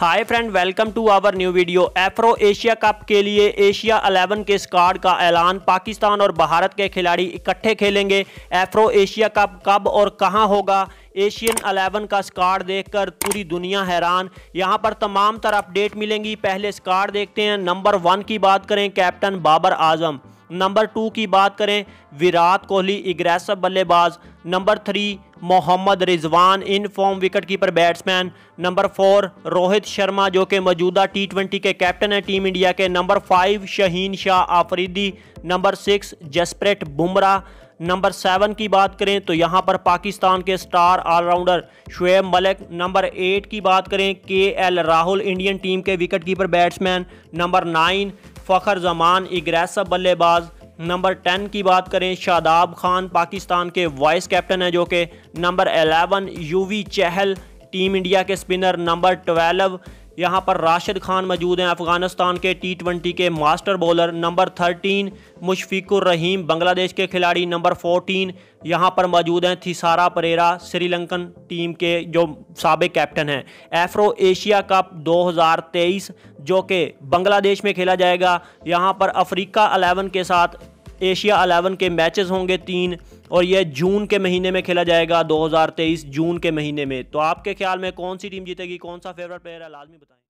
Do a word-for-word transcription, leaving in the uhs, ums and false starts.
Hi friend, welcome to our new video. Afro Asia cup के लिए Asia eleven के squad का ऐलान। पाकिस्तान और भारत के खिलाड़ी इकट्ठे खेलेंगे। एफ्रो एशिया कप कब और कहां होगा? एशियन इलेवन का स्क्वाड देखकर पूरी दुनिया हैरान। यहां पर तमाम तरह अपडेट मिलेंगी। पहले स्क्वाड देखते हैं। नंबर वन की बात करें, captain Babar Azam. Number two की बात करें, विराट कोहली एग्रेसिव बल्लेबाज। Number three, Mohammad Rizwan in form wicketkeeper batsman. Number four, Rohit Sharma जो कि मौजूदा टी ट्वेंटी के कैप्टन हैं टीम इंडिया के। Number five, Shaheen Shah Afridi. Number six, Jasprit Bumrah. Number seven की बात करें तो यहां पर पाकिस्तान के star allrounder Shoaib Malik. Number eight की बात करें, K L Rahul Indian team के wicketkeeper batsman. Number nine, Fakhar Zaman aggressive बल्लेबाज। नंबर टेन की बात करें, शादाब खान पाकिस्तान के वाइस कैप्टन है जो कि। Number eleven, Yuvi Chahal team India के स्पिनर। नंबर ट्वेल्व, यहां पर राशिद खान मौजूद हैं अफगानिस्तान के टी ट्वेंटी के master bowler. Number thirteen, Mushfiqur Rahim Bangladesh के खिलाड़ी। नंबर फोर्टीन, यहां पर मौजूद हैं थिसारा परेरा श्रीलंकन टीम के जो साबिक कैप्टन हैं। एफ्रो एशिया कप दो हज़ार तेईस जो कि बांग्लादेश में खेला जाएगा। यहां पर अफ्रीका इलेवन के साथ एशिया इलेवन के मैचेस होंगे तीन, और यह जून के महीने में खेला जाएगा। दो हज़ार तेईस जून के महीने में। तो आपके ख्याल में कौन सी टीम जीतेगी, कौन सा फेवरेट प्लेयर है, लाजमी बताएं।